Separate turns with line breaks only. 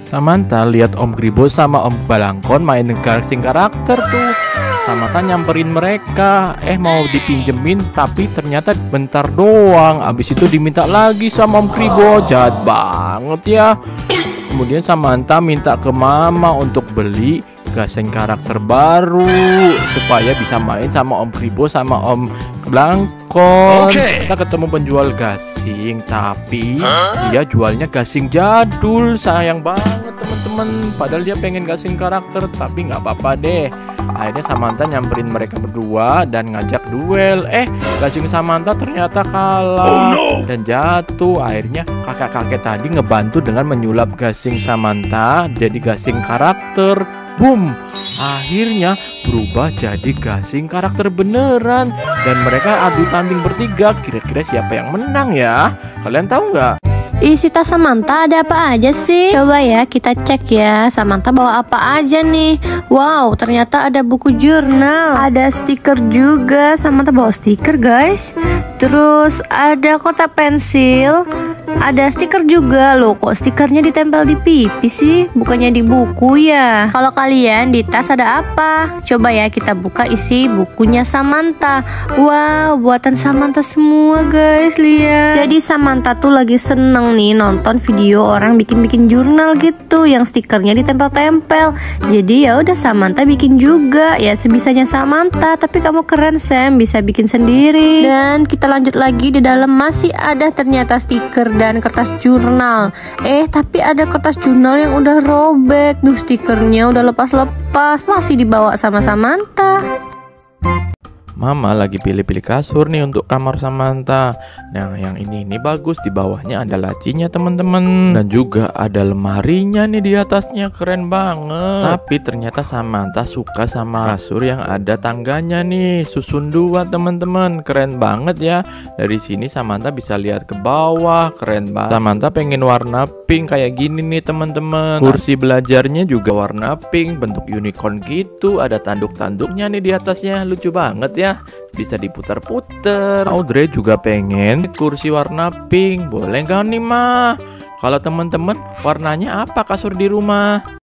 Samantha lihat Om Gribo sama Om Balangkon main gasing karakter tuh. Samantha nyamperin mereka, mau dipinjemin tapi ternyata bentar doang. Abis itu diminta lagi sama Om Gribo, jahat banget ya. Kemudian Samantha minta ke Mama untuk beli gasing karakter baru supaya bisa main sama Om Gribo sama Om Balangkon. Kita ketemu penjual gasing, tapi dia jualnya gasing jadul. Sayang banget teman-teman, padahal dia pengen gasing karakter, tapi nggak apa-apa deh. Akhirnya Samantha nyamperin mereka berdua dan ngajak duel. Gasing Samantha ternyata kalah dan jatuh. Akhirnya kakek-kakek tadi ngebantu dengan menyulap gasing Samantha jadi gasing karakter. Boom! Akhirnya berubah jadi gasing karakter beneran. Dan mereka adu tanding bertiga. Kira-kira siapa yang menang ya? Kalian tahu nggak?
Isi tas Samantha ada apa aja sih? Coba ya kita cek ya, Samantha bawa apa aja nih. Wow, ternyata ada buku jurnal, ada stiker juga. Samantha bawa stiker guys. Terus ada kotak pensil, ada stiker juga. Loh, kok stikernya ditempel di pipi sih? Bukannya di buku ya? Kalau kalian di tas ada apa? Coba ya kita buka isi bukunya Samantha. Wow, buatan Samantha semua guys, lihat. Jadi Samantha tuh lagi seneng nih nonton video orang bikin-bikin jurnal gitu yang stikernya ditempel-tempel. Jadi ya udah Samantha bikin juga ya sebisanya Samantha. Tapi kamu keren Sam, bisa bikin sendiri. Dan kita lanjut lagi, di dalam masih ada ternyata stiker dan kertas jurnal. Tapi ada kertas jurnal yang udah robek. Duh, stikernya udah lepas-lepas, masih dibawa sama Samantha.
Mama lagi pilih-pilih kasur nih untuk kamar Samantha. Nah, yang ini bagus, di bawahnya ada lacinya teman-teman, dan juga ada lemarinya nih di atasnya, keren banget. Tapi ternyata Samantha suka sama kasur yang ada tangganya nih, susun dua teman-teman, keren banget ya. Dari sini Samantha bisa lihat ke bawah, keren banget. Samantha pengen warna pink kayak gini nih teman-teman. Kursi belajarnya juga warna pink, bentuk unicorn gitu, ada tanduk-tanduknya nih di atasnya, lucu banget ya. Bisa diputar-putar. Audrey juga pengen kursi warna pink. Boleh gak nih Ma? Kalau teman-teman warnanya apa kasur di rumah?